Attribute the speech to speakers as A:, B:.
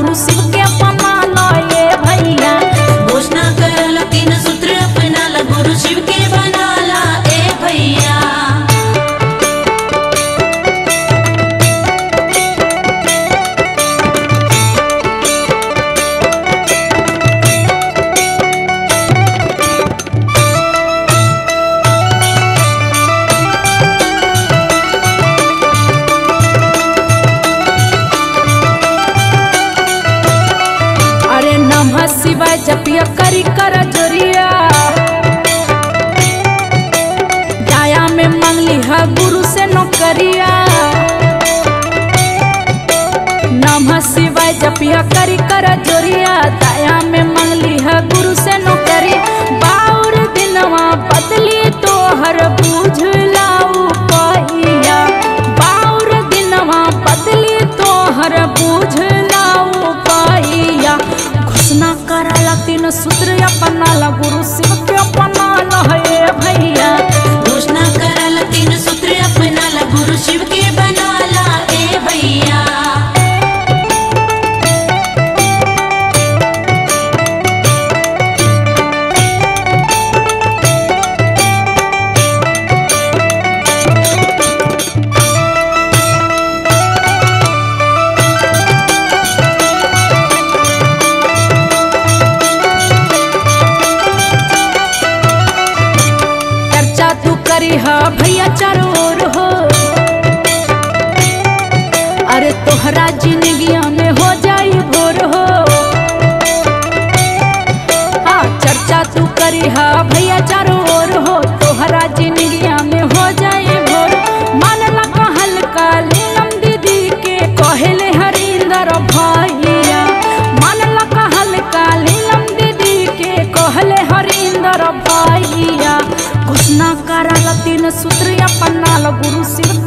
A: गुरु शिव के अपना लो ये भैया।
B: घोषणा करल तीन सूत्र अपना ला गुरु शिव के बना ला ए भैया।
A: शिवाय जपिया करी कर जोरिया, दाया में मांगली है गुरु से नौकरिया। नमः शिवाय जपिया करी कर जोरिया, दाया में मांगली है गुरु से नौकरी। बाउर दिनवा बदली तो हर बूझ लाऊ पहिया, बाउर दिनवा बदली तो हर बूझ लाऊ पहिया। घोषणा कराला तीन सूत्र अपना ला गुरु शिव के अपना ला हे भैया।
B: घोषणा कराला तीन सूत्र अपना ला गुरु शिव के बना ला ए भैया।
A: हा भैया चारों ओर हो, अरे तोहरा जिंदगिया में हो जाई भोर हो। हाँ चर्चा तू करी हा भैया चारों ओर हो, तोहरा जिंदगिया में हो जाई भोर। मानला कहल का लीलम दीदी के कहले हरिंदर भैया, मानला कहल का लीलम दीदी के कहले हरिंदर भैया। घोषणा कराला तीन सूत्र अपना ला गुरु शिव